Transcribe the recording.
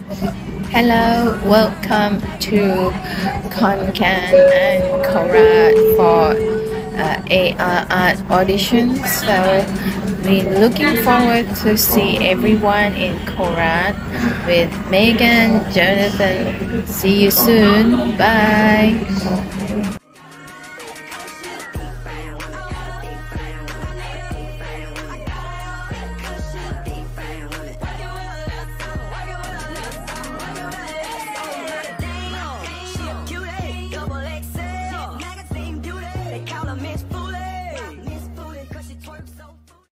Hello, welcome to Konkan and Korat for AR Art Audition. So we're looking forward to see everyone in Korat with Megan, Jonathan. See you soon. Bye.